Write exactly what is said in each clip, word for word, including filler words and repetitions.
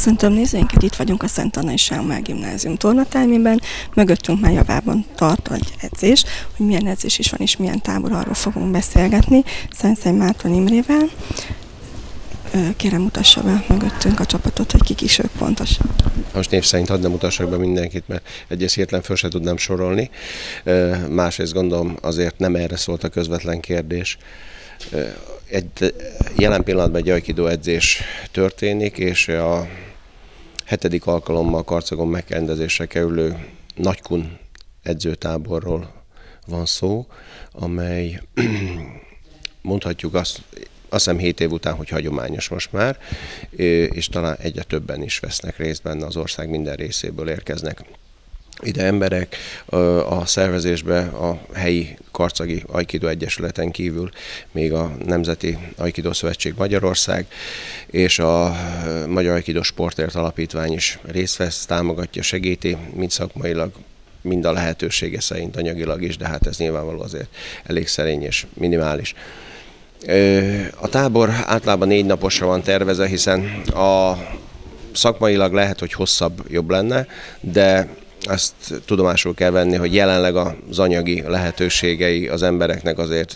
Köszöntöm nézőinket, itt vagyunk a Szent Anna és Sámuel Gimnázium tornatermében. Mögöttünk már javában tart egy edzés, hogy milyen edzés is van és milyen tábor, arról fogunk beszélgetni Szenszei Márton Imrével. Kérem, mutassa be mögöttünk a csapatot, hogy kik is ők pontosan. Most név szerint hadd nem mutassak be mindenkit, mert egyes hirtelen föl se tudnám sorolni. Másrészt gondolom azért nem erre szólt a közvetlen kérdés. Egy, jelen pillanatban egy aikido edzés történik, és a hetedik alkalommal Karcagon megrendezésre kerülő Nagykun edzőtáborról van szó, amely mondhatjuk azt, azt hiszem hét év után, hogy hagyományos most már, és talán egyre többen is vesznek részt benne, az ország minden részéből érkeznek ide emberek. A szervezésbe a helyi karcagi aikido egyesületen kívül még a Nemzeti Aikido Szövetség Magyarország és a Magyar Aikido Sportért Alapítvány is részt vesz, támogatja, segíti, mind szakmailag, mind a lehetősége szerint anyagilag is, de hát ez nyilvánvaló azért elég szerény és minimális. A tábor általában négy naposra van tervezve, hiszen a szakmailag lehet, hogy hosszabb, jobb lenne, de azt tudomásul kell venni, hogy jelenleg az anyagi lehetőségei az embereknek azért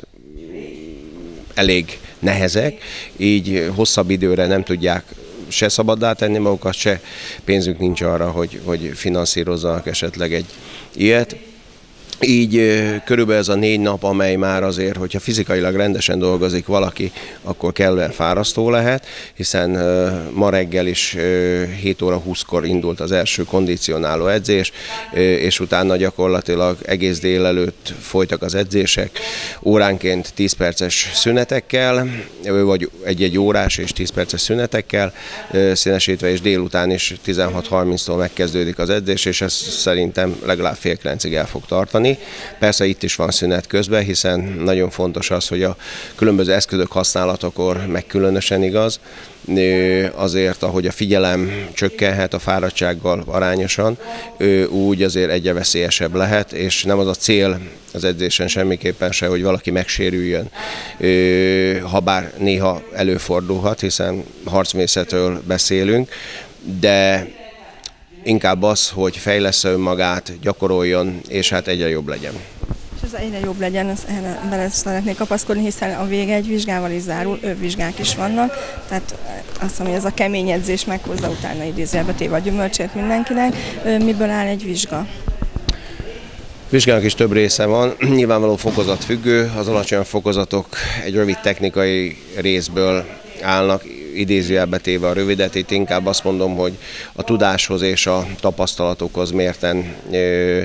elég nehezek, így hosszabb időre nem tudják se szabaddá tenni magukat, se pénzük nincs arra, hogy, hogy finanszírozzanak esetleg egy ilyet. Így körülbelül ez a négy nap, amely már azért, hogyha fizikailag rendesen dolgozik valaki, akkor kellően fárasztó lehet, hiszen ma reggel is hét óra húszkor indult az első kondicionáló edzés, és utána gyakorlatilag egész délelőtt folytak az edzések, óránként tíz perces szünetekkel, vagy egy-egy órás és tíz perces szünetekkel színesítve, és délután is tizenhat harminctól megkezdődik az edzés, és ez szerintem legalább fél kilencig el fog tartani. Persze itt is van szünet közben, hiszen nagyon fontos az, hogy a különböző eszközök használatakor meg különösen igaz, azért, ahogy a figyelem csökkenhet a fáradtsággal arányosan, úgy azért egyre veszélyesebb lehet, és nem az a cél az edzésen semmiképpen se, hogy valaki megsérüljön, habár néha előfordulhat, hiszen harcmészetről beszélünk, de inkább az, hogy fejlessze önmagát, gyakoroljon, és hát egyre jobb legyen. És ez egyre jobb legyen, ezt erre bele szeretnék kapaszkodni, hiszen a vége egy vizsgával is zárul, övvizsgák is vannak, tehát azt mondom, hogy ez a kemény edzés meghozza utána idézőjelbe téve a gyümölcsét mindenkinek. Miből áll egy vizsga? Vizsgának is több része van, nyilvánvaló fokozatfüggő, az alacsony fokozatok egy rövid technikai részből állnak, idézőjelbe téve a rövidet, itt inkább azt mondom, hogy a tudáshoz és a tapasztalatokhoz mérten ö,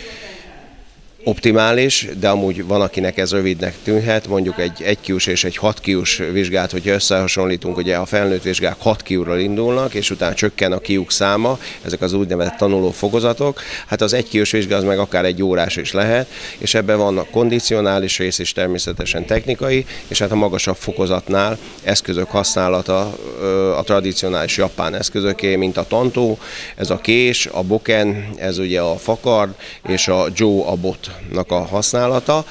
optimális, de amúgy van, akinek ez rövidnek tűnhet, mondjuk egy egy kiús és egy hat kiús vizsgát, hogyha összehasonlítunk, ugye a felnőtt vizsgák hat kiúról indulnak, és utána csökken a kiúk száma, ezek az úgynevezett tanuló fokozatok, hát az egy kiús vizsga az meg akár egy órás is lehet, és ebben van a kondicionális rész is természetesen technikai, és hát a magasabb fokozatnál eszközök használata a tradicionális japán eszközöké, mint a tantó, ez a kés, a boken, ez ugye a fakard, és a jo, a bot a használata.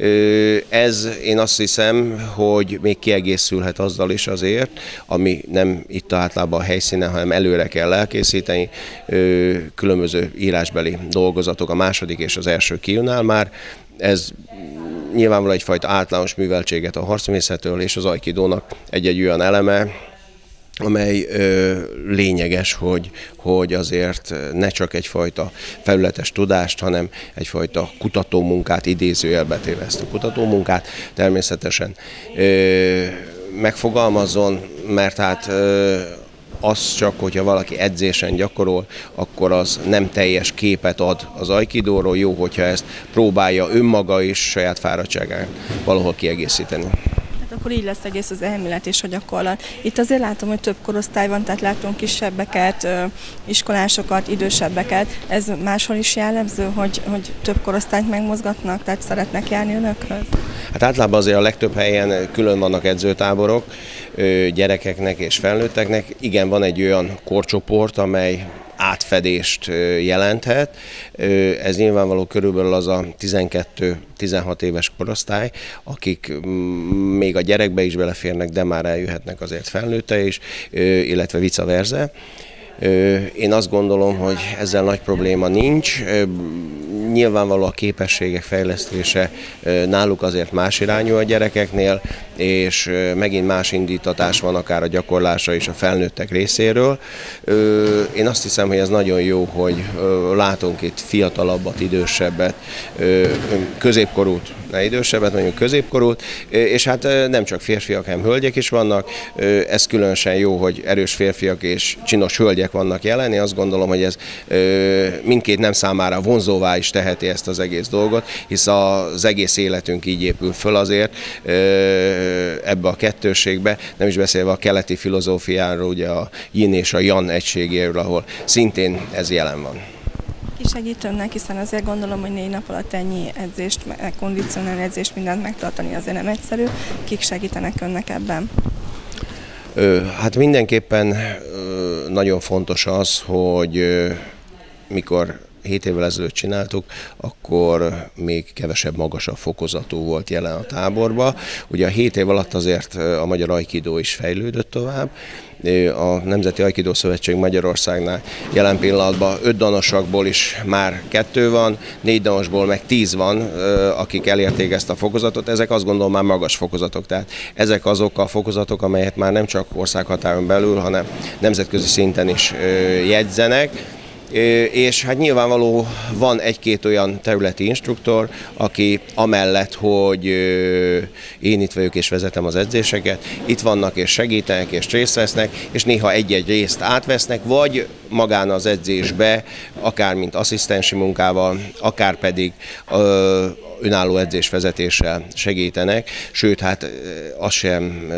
Ez én azt hiszem, hogy még kiegészülhet azzal is azért, ami nem itt általában a helyszínen, hanem előre kell elkészíteni, különböző írásbeli dolgozatok a második és az első kiúnál már. Ez nyilvánvalóan egyfajta általános műveltséget a harcmészetről és az aikidónak egy-egy olyan eleme, amely ö, lényeges, hogy, hogy azért ne csak egyfajta felületes tudást, hanem egyfajta kutatómunkát, idézőjelbe téve ezt a kutatómunkát természetesen ö, megfogalmazzon, mert hát ö, az csak, hogyha valaki edzésen gyakorol, akkor az nem teljes képet ad az aikidóról, jó, hogyha ezt próbálja önmaga is saját fáradtságán valahol kiegészíteni. Akkor így lesz egész az elmélet és a gyakorlat. Itt azért látom, hogy több korosztály van, tehát látunk kisebbeket, iskolásokat, idősebbeket. Ez máshol is jellemző, hogy, hogy több korosztályt megmozgatnak, tehát szeretnek járni önökhöz? Hát általában azért a legtöbb helyen külön vannak edzőtáborok, gyerekeknek és felnőtteknek. Igen, van egy olyan korcsoport, amely átfedést jelenthet. Ez nyilvánvaló körülbelül az a tizenkettő-tizenhat éves korosztály, akik még a gyerekbe is beleférnek, de már eljöhetnek azért felnőtte is, illetve vice versa. Én azt gondolom, hogy ezzel nagy probléma nincs. Nyilvánvaló a képességek fejlesztése náluk azért más irányú a gyerekeknél, és megint más indítatás van akár a gyakorlásra is a felnőttek részéről. Én azt hiszem, hogy ez nagyon jó, hogy látunk itt fiatalabbat, idősebbet, középkorút, ne idősebbet, mondjuk középkorút, és hát nem csak férfiak, hanem hölgyek is vannak. Ez különösen jó, hogy erős férfiak és csinos hölgyek vannak jelen. Én azt gondolom, hogy ez mindkét nem számára vonzóvá is teheti ezt az egész dolgot, hisz az egész életünk így épül föl azért ebbe a kettőségbe, nem is beszélve a keleti filozófiáról, ugye a yin és a yang egységéről, ahol szintén ez jelen van. Ki segít önnek, hiszen azért gondolom, hogy négy nap alatt ennyi edzést, kondicionálni edzést, mindent megtartani azért nem egyszerű. Kik segítenek önnek ebben? Hát mindenképpen nagyon fontos az, hogy mikor hét évvel ezelőtt csináltuk, akkor még kevesebb, magasabb fokozatú volt jelen a táborba. Ugye a hét év alatt azért a magyar aikidó is fejlődött tovább. A Nemzeti Aikidó Szövetség Magyarországnál jelen pillanatban öt danosakból is már kettő van, négy danosból meg tíz van, akik elérték ezt a fokozatot. Ezek azt gondolom már magas fokozatok, tehát ezek azok a fokozatok, amelyet már nem csak országhatáron belül, hanem nemzetközi szinten is jegyzenek. És hát nyilvánvaló van egy-két olyan területi instruktor, aki amellett, hogy én itt vagyok és vezetem az edzéseket, itt vannak és segítenek és részt vesznek, és néha egy-egy részt átvesznek, vagy magán az edzésbe, akár mint asszisztensi munkával, akár pedig önálló edzésvezetéssel segítenek, sőt, hát az sem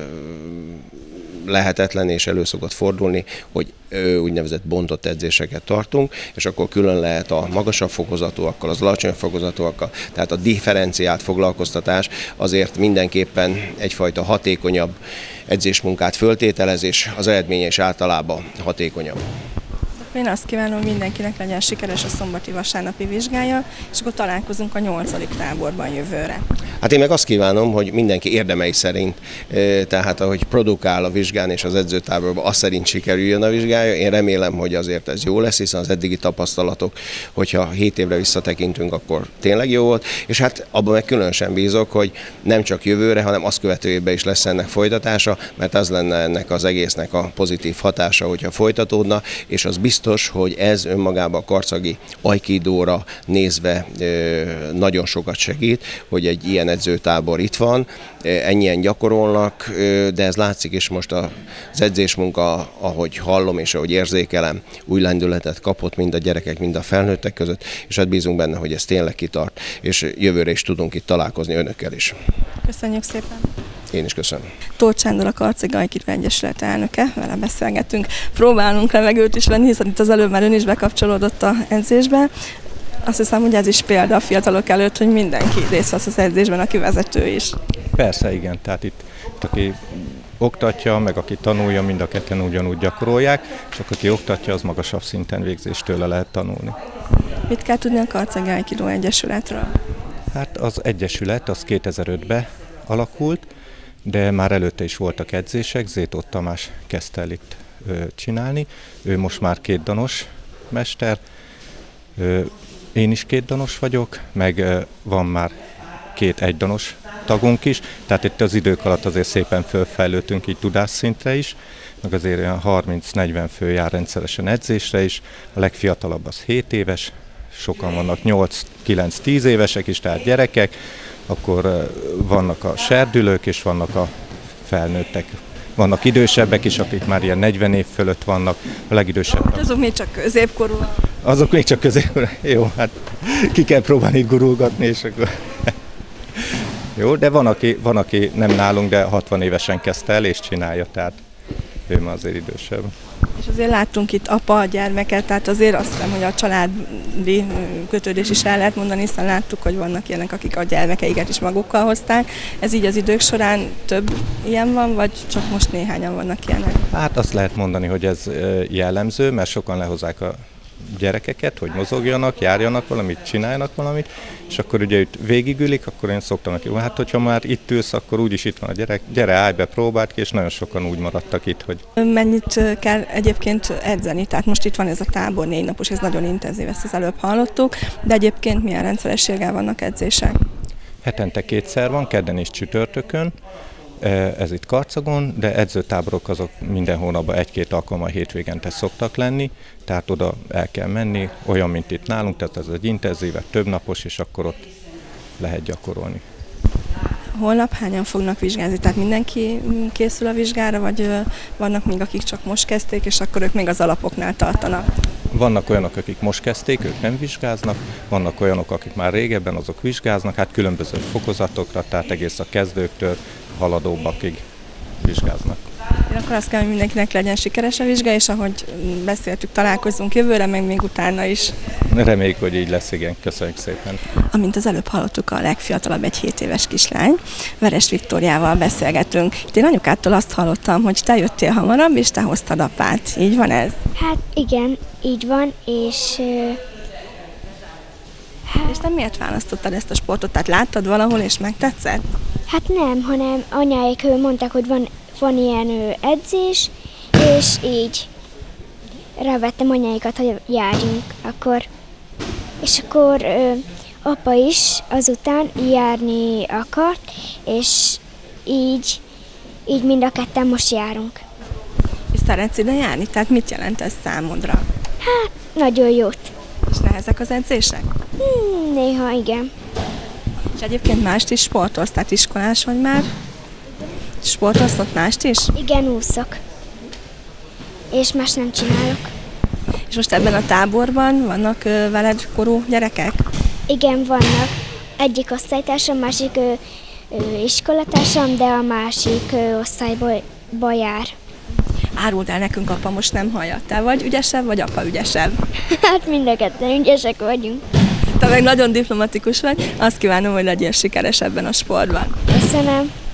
lehetetlen és elő szokott fordulni, hogy úgynevezett bontott edzéseket tartunk, és akkor külön lehet a magasabb fokozatúakkal, az alacsonyabb fokozatúakkal, tehát a differenciált foglalkoztatás azért mindenképpen egyfajta hatékonyabb edzésmunkát föltételez, és az eredménye is általában hatékonyabb. Én azt kívánom, hogy mindenkinek legyen sikeres a szombati vasárnapi vizsgája, és akkor találkozunk a nyolcadik táborban jövőre. Hát én meg azt kívánom, hogy mindenki érdemei szerint, tehát ahogy produkál a vizsgán és az edzőtáborban, azt szerint sikerüljön a vizsgája. Én remélem, hogy azért ez jó lesz, hiszen az eddigi tapasztalatok, hogyha hét évre visszatekintünk, akkor tényleg jó volt, és hát abban meg különösen bízok, hogy nem csak jövőre, hanem azt követő évben is lesz ennek folytatása, mert az lenne ennek az egésznek a pozitív hatása, hogyha folytatódna, és az biztos, hogy ez önmagában a karcagi aikidóra nézve nagyon sokat segít, hogy egy ilyen edzőtábor itt van, ennyien gyakorolnak, de ez látszik is most az edzésmunka, ahogy hallom és ahogy érzékelem, új lendületet kapott mind a gyerekek, mind a felnőttek között, és hát bízunk benne, hogy ez tényleg kitart, és jövőre is tudunk itt találkozni önökkel is. Köszönjük szépen! Én is köszönöm. Tóth Sándor, a Karcagi Aikidó Egyesület elnöke, vele beszélgetünk. Próbálunk levegőt is venni, hiszen itt az előbb már ön is bekapcsolódott az edzésbe. Azt hiszem, hogy ez is példa a fiatalok előtt, hogy mindenki részt vesz az edzésben, aki vezető is. Persze, igen. Tehát itt, itt aki oktatja, meg aki tanulja, mind a ketten ugyanúgy gyakorolják, és aki oktatja, az magasabb szinten végzést tőle lehet tanulni. Mit kell tudni a Karcagi Aikidó Egyesületről? Hát az Egyesület az kétezer-ötben alakult, de már előtte is voltak edzések, Zétóth Tamás kezdte el itt ö, csinálni. Ő most már kétdanos mester, ö, én is kétdanos vagyok, meg ö, van már két egydanos tagunk is, tehát itt az idők alatt azért szépen fölfejlődtünk így tudásszintre is, meg azért olyan harminc-negyven fő jár rendszeresen edzésre is, a legfiatalabb az hét éves, sokan vannak nyolc-kilenc-tíz évesek is, tehát gyerekek, akkor vannak a serdülők és vannak a felnőttek. Vannak idősebbek is, akik már ilyen negyven év fölött vannak, a legidősebbek. Azok még csak középkorúak? Azok még csak középkorúak. Jó, hát ki kell próbálni itt gurulgatni, és akkor... Jó, de van aki, van, aki nem nálunk, de hatvan évesen kezdte el és csinálja, tehát ő már azért idősebb. És azért láttunk itt apa, gyermeket, tehát azért azt hiszem, hogy a családi kötődés is el lehet mondani, hiszen láttuk, hogy vannak ilyenek, akik a gyermekeiket is magukkal hozták. Ez így az idők során több ilyen van, vagy csak most néhányan vannak ilyenek? Hát azt lehet mondani, hogy ez jellemző, mert sokan lehozzák a gyerekeket, hogy mozogjanak, járjanak valamit, csináljanak valamit, és akkor ugye itt végigülik, akkor én szoktam neki, hát hogyha már itt ülsz, akkor úgyis itt van a gyerek, gyere, állj be, próbáld ki, és nagyon sokan úgy maradtak itt, hogy... Mennyit kell egyébként edzeni? Tehát most itt van ez a tábor négy napos, ez nagyon intenzív, ezt az előbb hallottuk, de egyébként milyen rendszerességgel vannak edzések? Hetente kétszer van, kedden és csütörtökön, ez itt Karcagon, de edzőtáborok azok minden hónapban egy-két alkalommal hétvégente szoktak lenni, tehát oda el kell menni, olyan, mint itt nálunk, tehát ez egy intenzívebb, több napos, és akkor ott lehet gyakorolni. Holnap hányan fognak vizsgázni? Tehát mindenki készül a vizsgára, vagy vannak még, akik csak most kezdték, és akkor ők még az alapoknál tartanak? Vannak olyanok, akik most kezdték, ők nem vizsgáznak, vannak olyanok, akik már régebben, azok vizsgáznak, hát különböző fokozatokra, tehát egész a kezdőktől haladóbbakig vizsgáznak. Én akkor azt kell, hogy mindenkinek legyen sikeres a vizsga, és ahogy beszéltük, találkozunk jövőre, meg még utána is. Reméljük, hogy így lesz, igen. Köszönjük szépen. Amint az előbb hallottuk, a legfiatalabb egy hét éves kislány, Veres Viktóriával beszélgetünk. Itt én anyukától azt hallottam, hogy te jöttél hamarabb, és te hoztad apát. Így van ez? Hát igen, így van, és... Hát... És te miért választottad ezt a sportot? Tehát láttad valahol, és megtetszett? Hát nem, hanem anyáik mondták, hogy van, van ilyen edzés, és így rávettem anyáikat, hogy járjunk akkor. És akkor ö, apa is azután járni akart, és így, így mind a ketten most járunk. És szeretsz ide járni? Tehát mit jelent ez számodra? Hát, nagyon jót. És nehezek az edzések? Hmm, néha igen. És egyébként mást is sportolsz, tehát iskolás vagy már? Sportolsz ott mást is? Igen, úszok. És más nem csinálok. És most ebben a táborban vannak ö, veled korú gyerekek? Igen, vannak. Egyik osztálytársam, másik ö, ö, iskolatársam, de a másik ö, osztályba jár. Áruld el nekünk, apa most nem hallja. Te vagy ügyesebb, vagy apa ügyesebb? Hát mind a ketten ügyesek vagyunk. Te meg nagyon diplomatikus vagy. Azt kívánom, hogy legyél sikeres ebben a sportban. Köszönöm.